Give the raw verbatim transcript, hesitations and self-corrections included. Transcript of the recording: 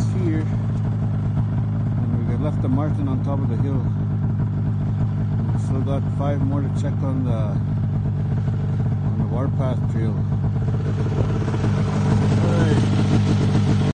almost here, and we left the Martin on top of the hill. And we still got five more to check on the on the Warpath trail.